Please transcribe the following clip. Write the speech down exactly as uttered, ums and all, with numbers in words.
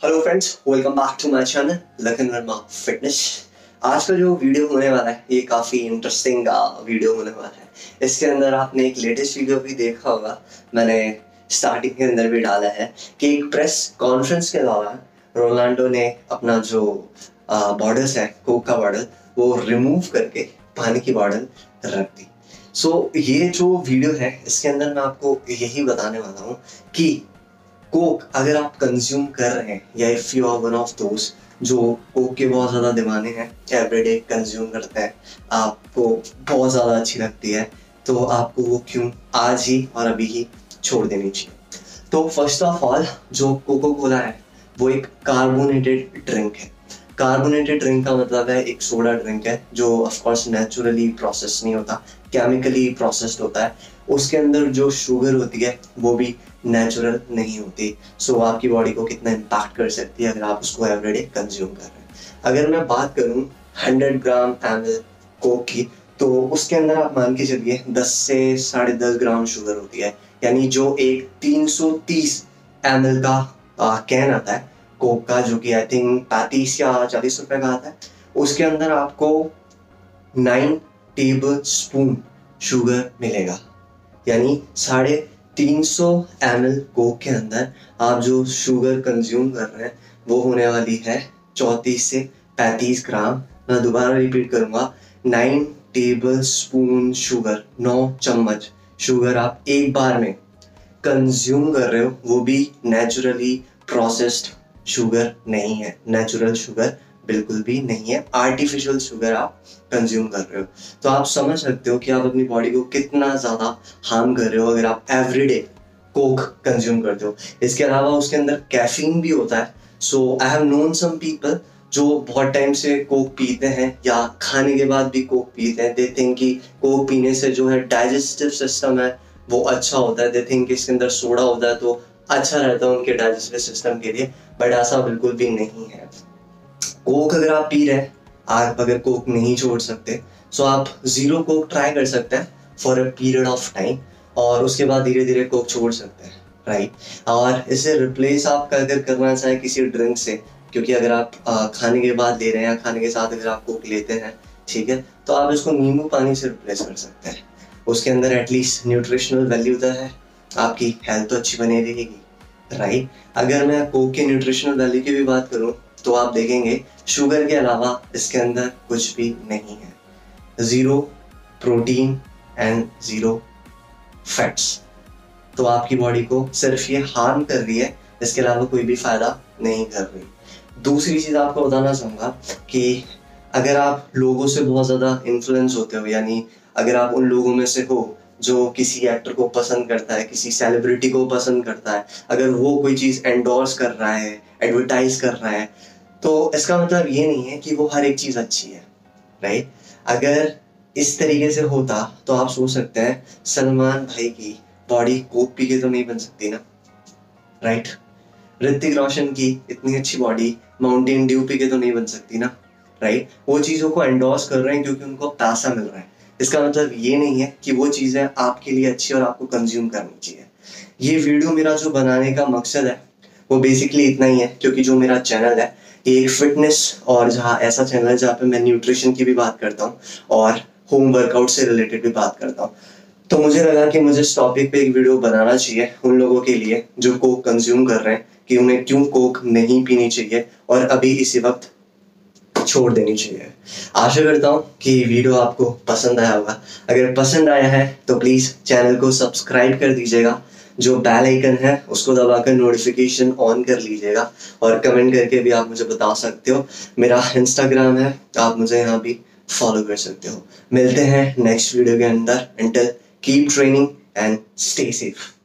Hello friends, welcome back to my channel Lakhan Verma fitness. आज का जो वीडियो होने वाला है ये काफ़ी इंटरेस्टिंग वीडियो होने वाला है। इसके अंदर आपने एक लेटेस्ट वीडियो भी देखा होगा, मैंने स्टार्टिंग के अंदर भी डाला है कि एक प्रेस कॉन्फ्रेंस के दौरान रोनाल्डो ने अपना जो बॉटल्स है, कोक का बॉटल, वो रिमूव करके पानी की बॉटल रख दी। सो so, ये जो वीडियो है इसके अंदर मैं आपको यही बताने वाला हूँ कि कोक अगर आप कंज्यूम कर रहे हैं या if you are one of दोस्त जो कोक के बहुत ज़्यादा दीवाने हैं, एवरीडे कंज्यूम करते हैं, आपको बहुत ज़्यादा अच्छी लगती है, तो आपको वो क्यों आज ही और अभी ही छोड़ देनी चाहिए। तो फर्स्ट ऑफ ऑल जो कोको कोला है वो एक कार्बोनेटेड ड्रिंक है। कार्बोनेटेड ड्रिंक का मतलब है एक सोडा ड्रिंक है जो ऑफ कोर्स नेचुरली प्रोसेस नहीं होता, केमिकली प्रोसेस्ड होता है। उसके अंदर जो शुगर होती है वो भी नेचुरल नहीं होती। सो so, आपकी बॉडी को कितना इम्पैक्ट कर सकती है अगर आप उसको एवरीडे कंज्यूम कर रहे हैं। अगर मैं बात करूं hundred gram M L coke की, तो उसके अंदर आप मान के चलिए दस से साढ़े दस ग्राम शुगर होती है। यानी जो एक तीन सौ तीस एम एल का कैन आता है कोक का, जो कि आई थिंक पैंतीस या चालीस रुपए का आता है, उसके अंदर आपको नाइन टेबल स्पून शुगर मिलेगा। यानी साढ़े तीन सौ एम एल कोक के अंदर आप जो शुगर कंज्यूम कर रहे हैं वो होने वाली है चौंतीस से पैंतीस ग्राम। मैं दोबारा रिपीट करूंगा, नाइन टेबल स्पून शुगर, नौ चम्मच शुगर आप एक बार में कंज्यूम कर रहे हो। वो भी नेचुरली प्रोसेस्ड शुगर नहीं है, नेचुरल शुगर बिल्कुल भी नहीं है, आर्टिफिशियल शुगर आप कंज्यूम कर रहे हो। तो आप समझ सकते हो कि आप अपनी बॉडी को कितना ज़्यादा हार्म कर रहे हो अगर आप एवरीडे कोक कंज्यूम करते हो। इसके अलावा उसके अंदर कैफीन भी होता है। So I have known some people जो बहुत टाइम से कोक पीते हैं या खाने के बाद भी कोक पीते हैं। दे थिंक कि कोक पीने से जो है डाइजेस्टिव सिस्टम है वो अच्छा होता है। दे थिंक इसके अंदर सोडा होता है तो अच्छा रहता है उनके डाइजेस्टिव सिस्टम के लिए, बट ऐसा बिल्कुल भी नहीं है। कोक अगर आप पी रहे हैं, आप अगर कोक नहीं छोड़ सकते, सो आप जीरो कोक ट्राई कर सकते हैं for a period of time, और उसके बाद धीरे धीरे कोक छोड़ सकते हैं, राइट। और इसे रिप्लेस आप अगर करना चाहें किसी ड्रिंक से, क्योंकि अगर आप आ, खाने के बाद ले रहे हैं या खाने के साथ अगर आप कोक लेते हैं, ठीक है, तो आप इसको नींबू पानी से रिप्लेस कर सकते हैं। उसके अंदर एटलीस्ट न्यूट्रिशनल वैल्यू तो है, आपकी हेल्थ तो अच्छी बनी रहेगी, राइट। अगर मैं कोक के न्यूट्रिशनल वैल्यू की भी बात करूं तो आप देखेंगे शुगर के अलावा इसके अंदर कुछ भी नहीं है, zero protein and zero fats. तो आपकी बॉडी को सिर्फ ये हार्म कर रही है, इसके अलावा कोई भी फायदा नहीं कर रही। दूसरी चीज आपको बताना चाहूंगा कि अगर आप लोगों से बहुत ज्यादा इन्फ्लुएंस होते हो, यानी अगर आप उन लोगों में से हो जो किसी एक्टर को पसंद करता है, किसी सेलिब्रिटी को पसंद करता है, अगर वो कोई चीज एंडोर्स कर रहा है, एडवर्टाइज कर रहा है, तो इसका मतलब ये नहीं है कि वो हर एक चीज अच्छी है, राइट। अगर इस तरीके से होता तो आप सोच सकते हैं सलमान भाई की बॉडी कोक पी के तो नहीं बन सकती ना, राइट। ऋतिक रोशन की इतनी अच्छी बॉडी माउंटेन ड्यू पी के तो नहीं बन सकती ना, राइट। वो चीजों को एंडोर्स कर रहे हैं क्योंकि उनको पैसा मिल रहा है। इसका मतलब ये नहीं है कि वो चीजें आपके लिए अच्छी और आपको कंज्यूम करनी चाहिए। ये वीडियो मेरा जो बनाने का मकसद है वो बेसिकली इतना ही है, क्योंकि जो मेरा चैनल है ये एक फिटनेस और जहाँ ऐसा चैनल है जहाँ पे मैं न्यूट्रिशन की भी बात करता हूँ और होम वर्कआउट से रिलेटेड भी बात करता हूँ। तो मुझे लगा कि मुझे इस टॉपिक पे एक वीडियो बनाना चाहिए उन लोगों के लिए जो कोक कंज्यूम कर रहे हैं, कि उन्हें क्यों कोक नहीं पीनी चाहिए और अभी इसी वक्त छोड़ देनी चाहिए। आशा करता हूँ कि वीडियो आपको पसंद आया होगा। अगर पसंद आया है तो प्लीज चैनल को सब्सक्राइब कर दीजिएगा, जो बेल आइकन है उसको दबाकर नोटिफिकेशन ऑन कर लीजिएगा, और कमेंट करके भी आप मुझे बता सकते हो। मेरा इंस्टाग्राम है, आप मुझे यहाँ भी फॉलो कर सकते हो। मिलते हैं नेक्स्ट वीडियो के अंदर। Until keep training and stay safe.